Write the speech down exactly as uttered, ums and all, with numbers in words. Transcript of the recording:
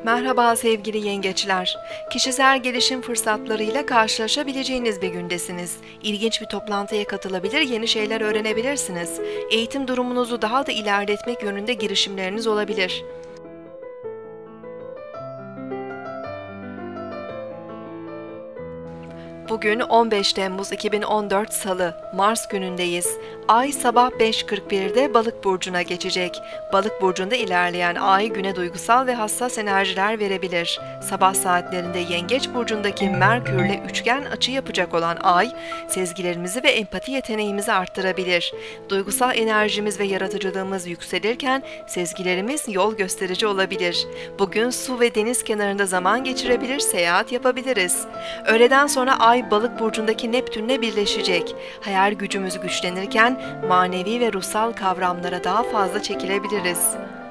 Merhaba sevgili yengeçler. Kişisel gelişim fırsatlarıyla karşılaşabileceğiniz bir gündesiniz. İlginç bir toplantıya katılabilir, yeni şeyler öğrenebilirsiniz. Eğitim durumunuzu daha da ilerletmek yönünde girişimleriniz olabilir. Bugün on beş Temmuz iki bin on dört Salı, Mars günündeyiz. Ay sabah beş kırk birde Balık burcuna geçecek. Balık burcunda ilerleyen Ay güne duygusal ve hassas enerjiler verebilir. Sabah saatlerinde Yengeç burcundaki Merkürle üçgen açı yapacak olan Ay, sezgilerimizi ve empati yeteneğimizi arttırabilir. Duygusal enerjimiz ve yaratıcılığımız yükselirken sezgilerimiz yol gösterici olabilir. Bugün su ve deniz kenarında zaman geçirebilir, seyahat yapabiliriz. Öğleden sonra Ay Balık burcundaki Neptünle birleşecek. Hayal gücümüz güçlenirken manevi ve ruhsal kavramlara daha fazla çekilebiliriz.